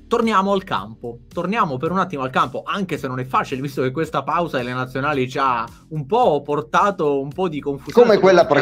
torniamo al campo, torniamo per un attimo al campo, anche se non è facile, visto che questa pausa delle nazionali ci ha un po' portato un po' di confusione.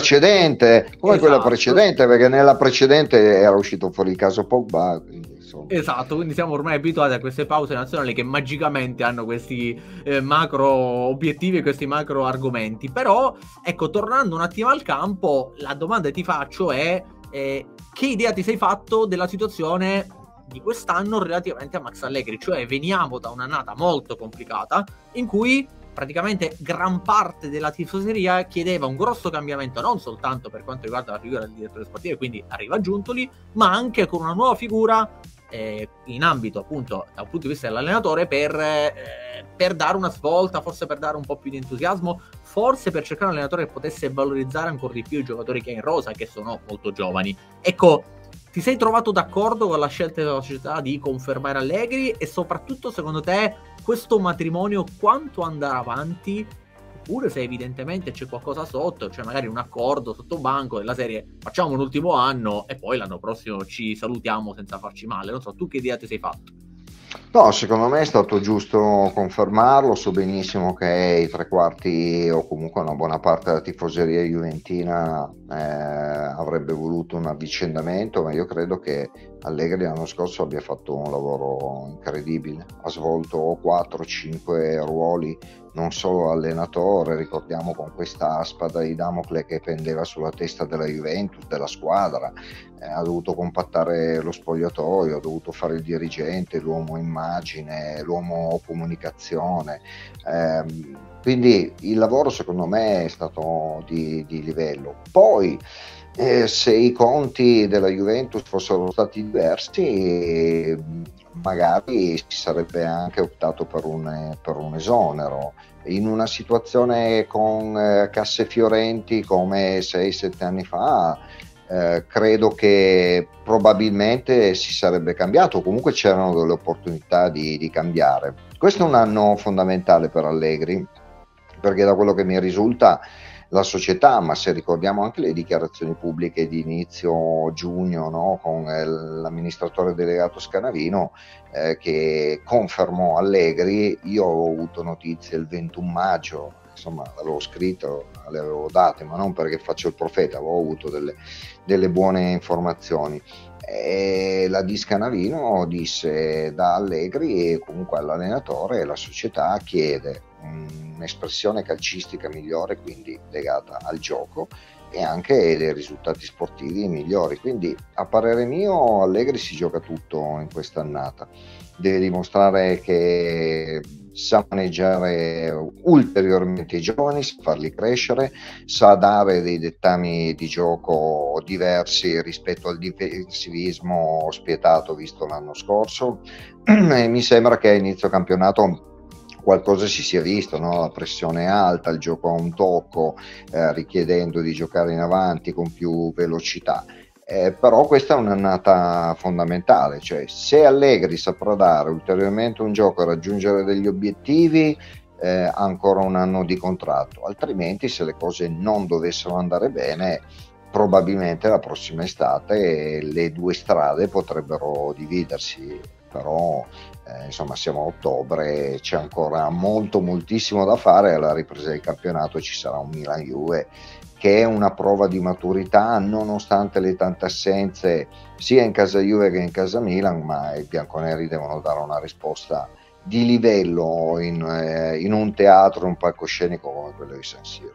Come quella Esatto. precedente, perché nella precedente era uscito fuori il caso Pogba, quindi, insomma. Esatto, quindi siamo ormai abituati a queste pause nazionali che magicamente hanno questi macro obiettivi e questi macro argomenti. Però, ecco, tornando un attimo al campo, la domanda che ti faccio è che idea ti sei fatto della situazione di quest'anno relativamente a Max Allegri? Cioè, veniamo da un'annata molto complicata in cui praticamente gran parte della tifoseria chiedeva un grosso cambiamento, non soltanto per quanto riguarda la figura del direttore sportivo, quindi arriva Giuntoli, ma anche con una nuova figura in ambito appunto dal punto di vista dell'allenatore per dare una svolta, forse per dare un po' più di entusiasmo, forse per cercare un allenatore che potesse valorizzare ancora di più i giocatori che ha in rosa, che sono molto giovani. Ecco, ti sei trovato d'accordo con la scelta della società di confermare Allegri e soprattutto secondo te questo matrimonio quanto andrà avanti? Oppure se evidentemente c'è qualcosa sotto, cioè magari un accordo sotto banco della serie facciamo un ultimo anno e poi l'anno prossimo ci salutiamo senza farci male. Non so, tu che idea ti sei fatto? No, secondo me è stato giusto confermarlo. So benissimo che i tre quarti o comunque una buona parte della tifoseria juventina avrebbe voluto un avvicendamento, ma io credo che Allegri l'anno scorso abbia fatto un lavoro incredibile. Ha svolto 4-5 ruoli, non solo allenatore, ricordiamo, con questa spada di Damocle che pendeva sulla testa della Juventus, della squadra. Ha dovuto compattare lo spogliatoio, ha dovuto fare il dirigente, l'uomo immagine, l'uomo comunicazione, quindi il lavoro secondo me è stato di livello. Poi se i conti della Juventus fossero stati diversi, magari si sarebbe anche optato per un esonero. In una situazione con casse fiorenti come 6-7 anni fa, credo che probabilmente si sarebbe cambiato, comunque c'erano delle opportunità di cambiare. Questo è un anno fondamentale per Allegri, perché da quello che mi risulta la società, ma se ricordiamo anche le dichiarazioni pubbliche di inizio giugno, no, con l'amministratore delegato Scanavino, che confermò Allegri. Io ho avuto notizie il 21 maggio, insomma l'avevo scritto, le avevo date, ma non perché faccio il profeta, avevo avuto delle buone informazioni. E la di Scanavino disse da Allegri e comunque all'allenatore la società chiede un'espressione calcistica migliore, quindi legata al gioco, e anche dei risultati sportivi migliori. Quindi a parere mio Allegri si gioca tutto in quest'annata, deve dimostrare che sa maneggiare ulteriormente i giovani, sa farli crescere, sa dare dei dettami di gioco diversi rispetto al difensivismo spietato visto l'anno scorso. E mi sembra che a inizio campionato qualcosa si sia visto, no? La pressione alta, il gioco a un tocco, richiedendo di giocare in avanti con più velocità. Però questa è un'annata fondamentale, cioè se Allegri saprà dare ulteriormente un gioco e raggiungere degli obiettivi, ancora un anno di contratto, altrimenti se le cose non dovessero andare bene, probabilmente la prossima estate le due strade potrebbero dividersi. Però insomma siamo a ottobre, c'è ancora moltissimo da fare. Alla ripresa del campionato ci sarà un Milan-Juve che è una prova di maturità nonostante le tante assenze sia in casa Juve che in casa Milan, ma i bianconeri devono dare una risposta di livello in un teatro, un palcoscenico come quello di San Siro.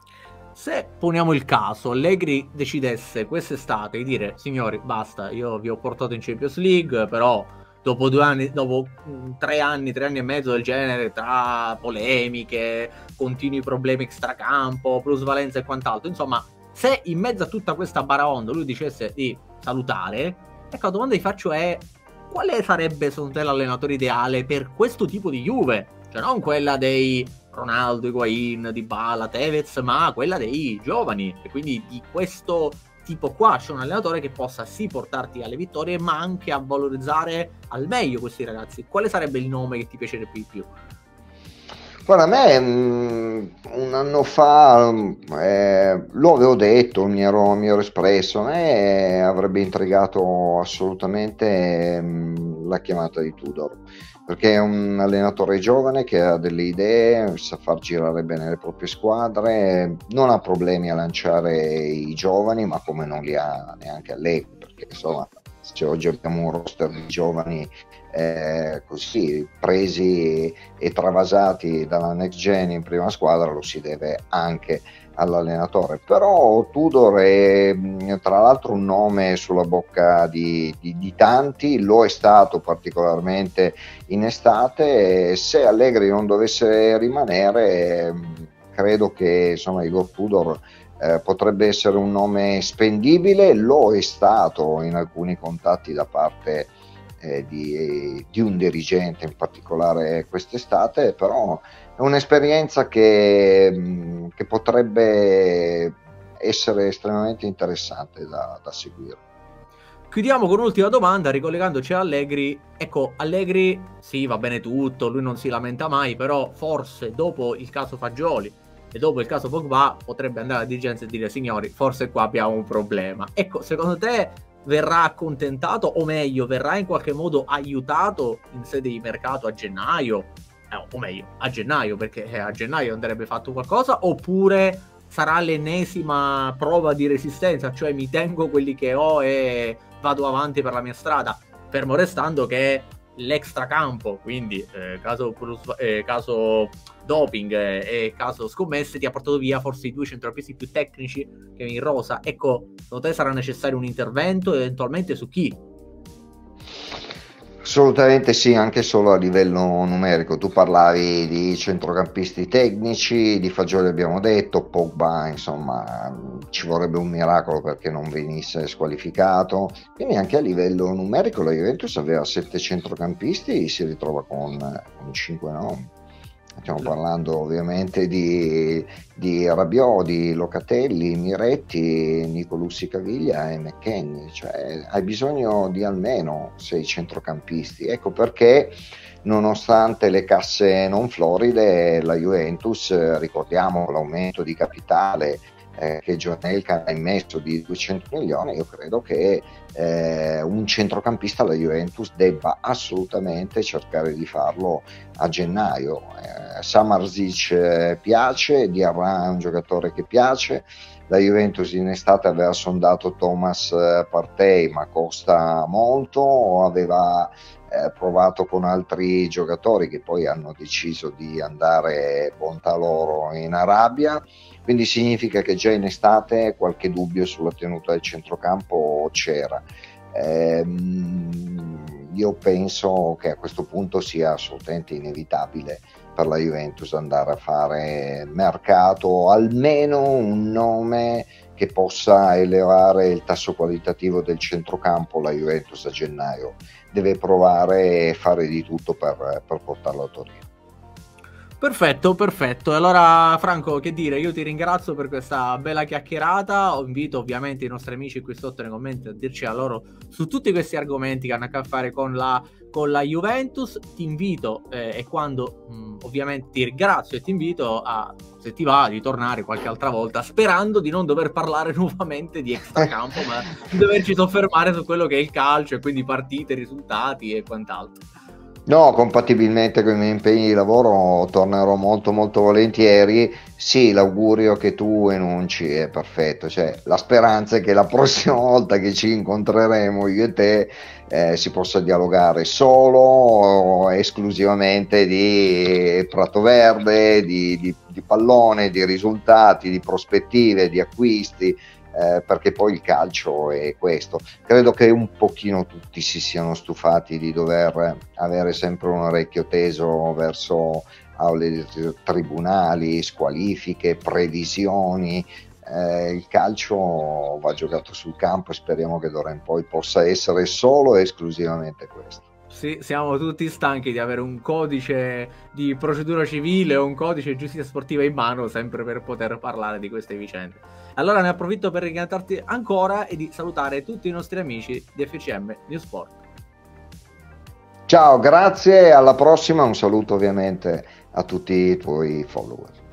Se poniamo il caso Allegri decidesse quest'estate di dire signori basta, io vi ho portato in Champions League, però dopo 2 anni, dopo 3 anni e mezzo del genere, tra polemiche, continui problemi extracampo, plusvalenza e quant'altro, insomma, se in mezzo a tutta questa baraonda lui dicesse di salutare, ecco, la domanda che faccio è quale sarebbe secondo te l'allenatore ideale per questo tipo di Juve? Cioè non quella dei Ronaldo, Higuain, Dybala, Tevez, ma quella dei giovani, e quindi di questo tipo qua c'è un allenatore che possa sì portarti alle vittorie, ma anche a valorizzare al meglio questi ragazzi. Quale sarebbe il nome che ti piacerebbe di più? Guarda, a me un anno fa lo avevo detto, mi ero espresso, a me avrebbe intrigato assolutamente la chiamata di Tudor, perché è un allenatore giovane che ha delle idee, sa far girare bene le proprie squadre, non ha problemi a lanciare i giovani, ma come non li ha neanche Allegri, perché insomma se oggi abbiamo un roster di giovani così presi e travasati dalla next gen in prima squadra, lo si deve anche all'allenatore. Però Tudor è tra l'altro un nome sulla bocca di tanti, lo è stato particolarmente in estate, e se Allegri non dovesse rimanere credo che insomma Igor Tudor potrebbe essere un nome spendibile, lo è stato in alcuni contatti da parte di un dirigente in particolare quest'estate, però è un'esperienza che potrebbe essere estremamente interessante da seguire. Chiudiamo con un'ultima domanda, ricollegandoci a Allegri. Ecco, Allegri, sì, va bene tutto, lui non si lamenta mai, però forse dopo il caso Fagioli e dopo il caso Pogba potrebbe andare alla dirigenza e dire: signori, forse qua abbiamo un problema. Ecco, secondo te verrà accontentato, o meglio, verrà in qualche modo aiutato in sede di mercato a gennaio? O meglio, a gennaio, perché a gennaio andrebbe fatto qualcosa, oppure sarà l'ennesima prova di resistenza, cioè mi tengo quelli che ho e vado avanti per la mia strada, fermo restando che l'extracampo, quindi caso doping e caso scommesse, ti ha portato via forse i due centrocampisti più tecnici che in rosa. Ecco, secondo te sarà necessario un intervento, eventualmente su chi? Assolutamente sì, anche solo a livello numerico. Tu parlavi di centrocampisti tecnici, di Fagioli abbiamo detto, Pogba, insomma, ci vorrebbe un miracolo perché non venisse squalificato. Quindi anche a livello numerico la Juventus aveva 7 centrocampisti, si ritrova con 5 nomi. Stiamo parlando ovviamente di Rabiot, di Locatelli, Miretti, Nicolussi Caviglia e McKennie, cioè hai bisogno di almeno 6 centrocampisti. Ecco perché nonostante le casse non floride la Juventus, ricordiamo l'aumento di capitale che Gianelka ha immesso di 200 milioni, io credo che un centrocampista alla Juventus debba assolutamente cercare di farlo a gennaio. Samardzic piace, Diarra è un giocatore che piace, la Juventus in estate aveva sondato Thomas Partey ma costa molto, aveva provato con altri giocatori che poi hanno deciso di andare, bontà loro, in Arabia, quindi significa che già in estate qualche dubbio sulla tenuta del centrocampo c'era. Io penso che a questo punto sia assolutamente inevitabile per la Juventus andare a fare mercato, almeno un nome che possa elevare il tasso qualitativo del centrocampo. La Juventus a gennaio deve provare e fare di tutto per portarlo a Torino. Perfetto, perfetto. Allora, Franco, che dire, io ti ringrazio per questa bella chiacchierata. Invito ovviamente i nostri amici qui sotto nei commenti a dirci la loro su tutti questi argomenti che hanno a che fare con la Juventus. Ti invito e quando ovviamente ti ringrazio e ti invito a, se ti va, di tornare qualche altra volta, sperando di non dover parlare nuovamente di extracampo, ma di doverci soffermare su quello che è il calcio e quindi partite, risultati e quant'altro. No, compatibilmente con i miei impegni di lavoro tornerò molto molto volentieri. Sì, l'augurio che tu enunci è perfetto, cioè la speranza è che la prossima volta che ci incontreremo io e te si possa dialogare solo o esclusivamente di Prato Verde, di pallone, di risultati, di prospettive, di acquisti. Perché poi il calcio è questo. Credo che un pochino tutti si siano stufati di dover avere sempre un orecchio teso verso aule di tribunali, squalifiche, previsioni. Il calcio va giocato sul campo e speriamo che d'ora in poi possa essere solo e esclusivamente questo. Sì, siamo tutti stanchi di avere un codice di procedura civile o un codice di giustizia sportiva in mano sempre per poter parlare di queste vicende. Allora ne approfitto per ringraziarti ancora e di salutare tutti i nostri amici di FCM News Sport. Ciao, grazie, alla prossima, un saluto ovviamente a tutti i tuoi follower.